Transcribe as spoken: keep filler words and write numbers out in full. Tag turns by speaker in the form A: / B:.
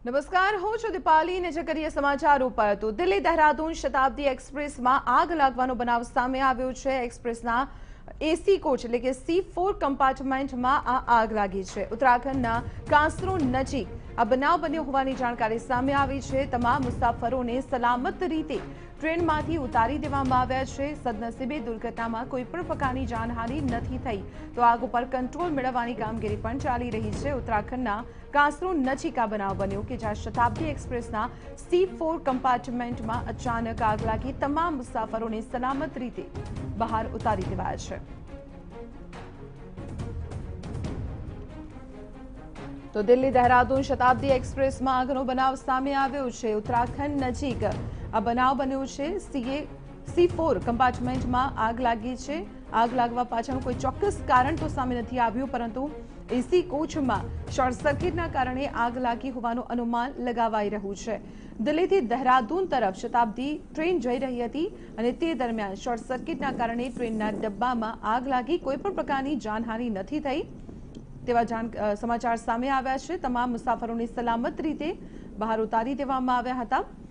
A: નમસ્કાર, હું છું દીપાલી. નજર કરીએ સમાચારો પર તો દિલ્હી દેહરાદૂન શતાબ્દી એક્સપ્રેસમાં આગ લાગવાનો બનાવ સામે આવ્યો છે. એક્સપ્રેસના એસી કોચ એટલે કે સી ફોર કમ્પાર્ટમેન્ટમાં આ આગ લાગી છે. ઉત્તરાખંડના કાંસરો નજીક આ બનાવ બન્યો હોવાની જાણકારી સામે આવી છે. તમામ મુસાફરોને સલામત રીતે ટ્રેનમાંથી ઉતારી દેવામાં આવ્યા છે. સદનસીબે દુર્ઘટનામાં કોઈ પણ પ્રકારની જાનહાનિ નથી થઈ. તો આગ ઉપર કંટ્રોલ મેળવવાની કામગીરી પણ ચાલી રહી છે. ઉત્તરાખંડના કાંસરો નજીક આ બનાવ બન્યો કે જ્યાં શતાબ્દી એક્સપ્રેસના સી ફોર કમ્પાર્ટમેન્ટમાં અચાનક આગ લાગી તમામ મુસાફરોને સલામત રીતે બહાર ઉતારી દેવાયા છે. તો દિલ્હી દેહરાદૂન શતાબ્દી એક્સપ્રેસમાં આગનો બનાવ સામે આવ્યો છે. ઉત્તરાખંડ નજીક આ બનાવ બન્યો છે. સીએ સી ફોર કમ્પાર્ટમેન્ટમાં આગ લાગી છે. આગ લાગવા પાછળનું કોઈ ચોક્કસ કારણ તો સામે નથી આવ્યું, પરંતુ એસી કોચમાં શોર્ટ સર્કિટના કારણે આગ લાગી હોવાનું અનુમાન લગાવાઈ રહ્યું છે. દિલ્હીથી દેહરાદૂન તરફ શતાબ્દી ટ્રેન જઈ રહી હતી અને તે દરમિયાન શોર્ટ સર્કિટના કારણે ટ્રેનના ડબ્બામાં આગ લાગી. કોઈ પણ પ્રકારની જાનહાનિ નથી થઈ તેવા જાણ સમાચાર સામે આવ્યા છે. તમામ મુસાફરોને સલામત રીતે બહાર ઉતારી દેવામાં આવ્યા હતા.